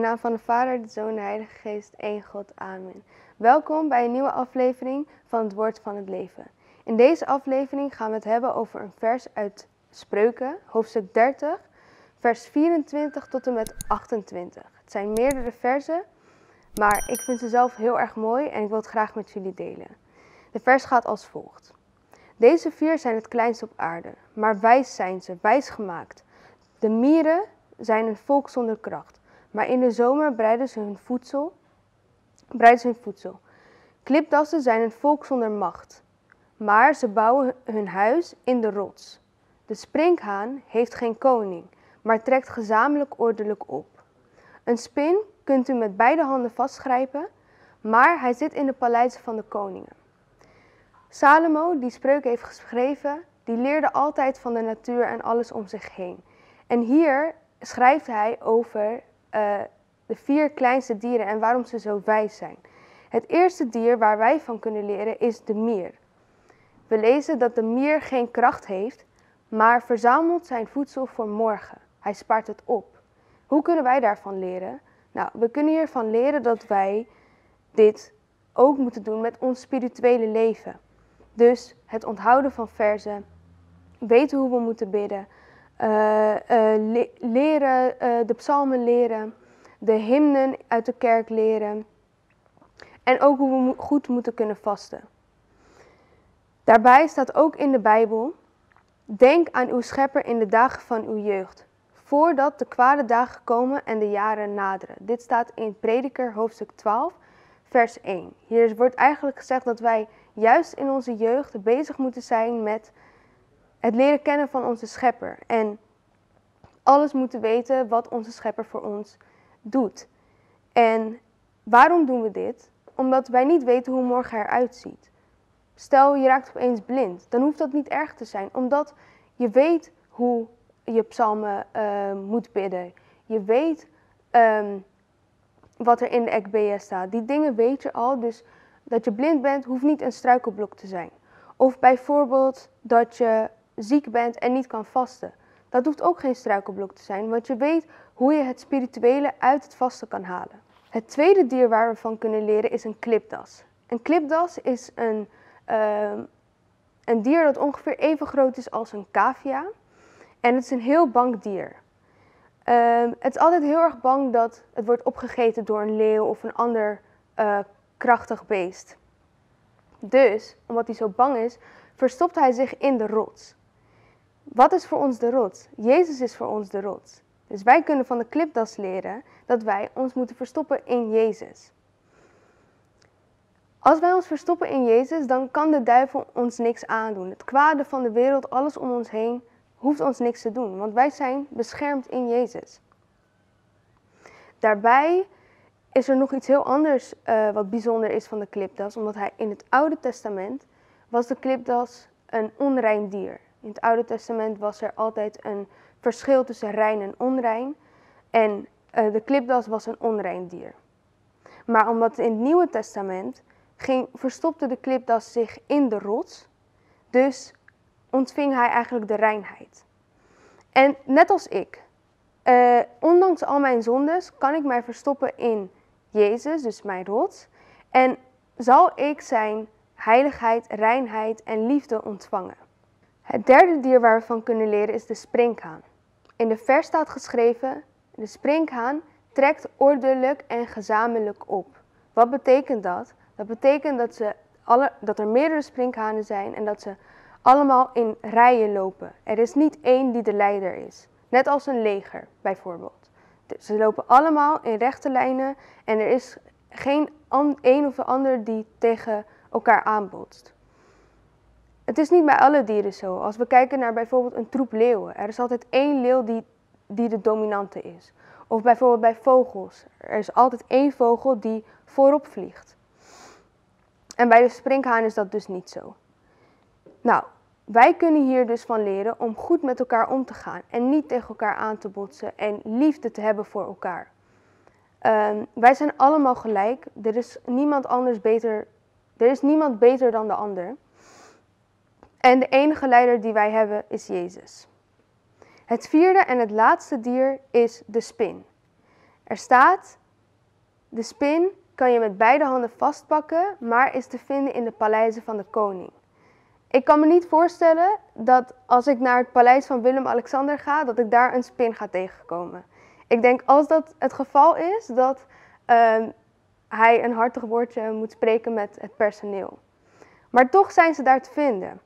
naam van de Vader, de Zoon en de Heilige Geest, één God. Amen. Welkom bij een nieuwe aflevering van het Woord van het Leven. In deze aflevering gaan we het hebben over een vers uit Spreuken, hoofdstuk 30, vers 24 tot en met 28. Het zijn meerdere versen, maar ik vind ze zelf heel erg mooi en ik wil het graag met jullie delen. De vers gaat als volgt. Deze 4 zijn het kleinst op aarde, maar wijs zijn ze, wijs gemaakt. De mieren zijn een volk zonder kracht, maar in de zomer breiden ze hun voedsel. Klipdassen zijn een volk zonder macht, maar ze bouwen hun huis in de rots. De sprinkhaan heeft geen koning, maar trekt gezamenlijk ordelijk op. Een spin kunt u met beide handen vastgrijpen, maar hij zit in de paleizen van de koningen. Salomo, die Spreuken heeft geschreven, die leerde altijd van de natuur en alles om zich heen. En hier schrijft hij over de 4 kleinste dieren en waarom ze zo wijs zijn. Het eerste dier waar wij van kunnen leren is de mier. We lezen dat de mier geen kracht heeft, maar verzamelt zijn voedsel voor morgen. Hij spaart het op. Hoe kunnen wij daarvan leren? Nou, we kunnen hiervan leren dat wij dit ook moeten doen met ons spirituele leven. Dus het onthouden van verzen, weten hoe we moeten bidden, leren, de psalmen leren, de hymnen uit de kerk leren en ook hoe we goed moeten kunnen vasten. Daarbij staat ook in de Bijbel, denk aan uw schepper in de dagen van uw jeugd, voordat de kwade dagen komen en de jaren naderen. Dit staat in Prediker hoofdstuk 12, vers 1. Hier wordt eigenlijk gezegd dat wij juist in onze jeugd bezig moeten zijn met het leren kennen van onze schepper. En alles moeten weten wat onze schepper voor ons doet. En waarom doen we dit? Omdat wij niet weten hoe morgen eruit ziet. Stel je raakt opeens blind, dan hoeft dat niet erg te zijn. Omdat je weet hoe je psalmen moet bidden. Je weet wat er in de Ekbeeën staat. Die dingen weet je al, dus dat je blind bent hoeft niet een struikelblok te zijn. Of bijvoorbeeld dat je ziek bent en niet kan vasten. Dat hoeft ook geen struikelblok te zijn, want je weet hoe je het spirituele uit het vasten kan halen. Het tweede dier waar we van kunnen leren is een klipdas. Een klipdas is een dier dat ongeveer even groot is als een cavia. En het is een heel bang dier. Het is altijd heel erg bang dat het wordt opgegeten door een leeuw of een ander krachtig beest. Dus, omdat hij zo bang is, verstopt hij zich in de rots. Wat is voor ons de rots? Jezus is voor ons de rots. Dus wij kunnen van de klipdas leren dat wij ons moeten verstoppen in Jezus. Als wij ons verstoppen in Jezus, dan kan de duivel ons niks aandoen. Het kwade van de wereld, alles om ons heen, hoeft ons niks te doen, want wij zijn beschermd in Jezus. Daarbij is er nog iets heel anders wat bijzonder is van de klipdas, omdat hij in het Oude Testament was de klipdas een onrein dier. In het Oude Testament was er altijd een verschil tussen rein en onrein en de klipdas was een onrein dier. Maar omdat in het Nieuwe Testament verstopte de klipdas zich in de rots, dus ontving hij eigenlijk de reinheid. En net als ik, ondanks al mijn zondes, kan ik mij verstoppen in Jezus, dus mijn rots. En zal ik zijn heiligheid, reinheid en liefde ontvangen. Het derde dier waar we van kunnen leren is de sprinkhaan. In de vers staat geschreven, de sprinkhaan trekt ordelijk en gezamenlijk op. Wat betekent dat? Dat betekent dat er meerdere sprinkhanen zijn en dat ze allemaal in rijen lopen. Er is niet één die de leider is. Net als een leger bijvoorbeeld. Dus ze lopen allemaal in rechte lijnen en er is geen een of de ander die tegen elkaar aanbotst. Het is niet bij alle dieren zo. Als we kijken naar bijvoorbeeld een troep leeuwen. Er is altijd één leeuw die de dominante is. Of bijvoorbeeld bij vogels. Er is altijd één vogel die voorop vliegt. En bij de sprinkhaan is dat dus niet zo. Nou, wij kunnen hier dus van leren om goed met elkaar om te gaan. En niet tegen elkaar aan te botsen en liefde te hebben voor elkaar. Wij zijn allemaal gelijk. Er is niemand beter dan de ander. En de enige leider die wij hebben is Jezus. Het vierde en het laatste dier is de spin. Er staat, De spin kan je met beide handen vastpakken, maar is te vinden in de paleizen van de koning. Ik kan me niet voorstellen dat als ik naar het paleis van Willem-Alexander ga, dat ik daar een spin ga tegenkomen. Ik denk als dat het geval is, dat hij een hartig woordje moet spreken met het personeel. Maar toch zijn ze daar te vinden.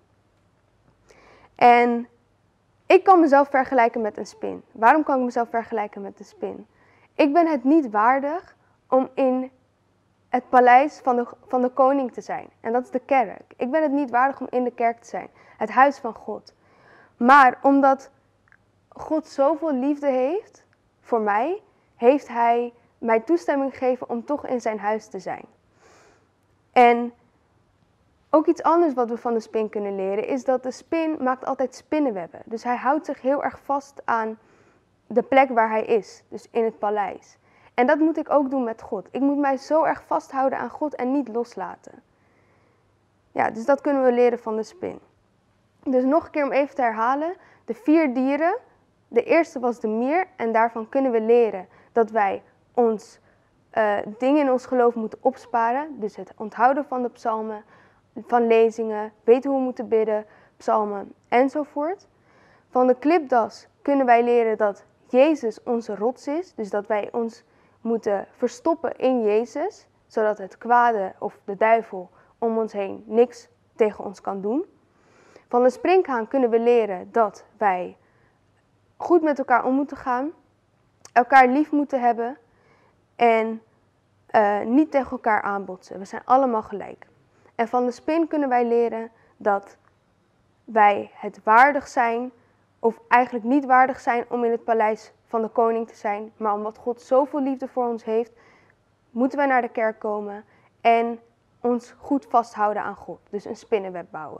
En ik kan mezelf vergelijken met een spin. Waarom kan ik mezelf vergelijken met een spin? Ik ben het niet waardig om in het paleis van de koning te zijn. En dat is de kerk. Ik ben het niet waardig om in de kerk te zijn. Het huis van God. Maar omdat God zoveel liefde heeft voor mij, heeft hij mij toestemming gegeven om toch in zijn huis te zijn. En ook iets anders wat we van de spin kunnen leren is dat de spin maakt altijd spinnenwebben. Dus hij houdt zich heel erg vast aan de plek waar hij is, dus in het paleis. En dat moet ik ook doen met God. Ik moet mij zo erg vasthouden aan God en niet loslaten. Ja, dus dat kunnen we leren van de spin. Dus nog een keer om even te herhalen. De 4 dieren. De eerste was de mier en daarvan kunnen we leren dat wij dingen in ons geloof moeten opsparen. Dus het onthouden van de psalmen, van lezingen, weten hoe we moeten bidden, psalmen enzovoort. Van de klipdas kunnen wij leren dat Jezus onze rots is. Dus dat wij ons moeten verstoppen in Jezus, zodat het kwade of de duivel om ons heen niks tegen ons kan doen. Van de sprinkhaan kunnen we leren dat wij goed met elkaar om moeten gaan, elkaar lief moeten hebben en niet tegen elkaar aanbotsen. We zijn allemaal gelijk. En van de spin kunnen wij leren dat wij het waardig zijn, of eigenlijk niet waardig zijn om in het paleis van de koning te zijn. Maar omdat God zoveel liefde voor ons heeft, moeten wij naar de kerk komen en ons goed vasthouden aan God. Dus een spinnenweb bouwen.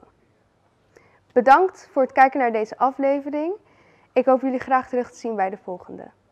Bedankt voor het kijken naar deze aflevering. Ik hoop jullie graag terug te zien bij de volgende.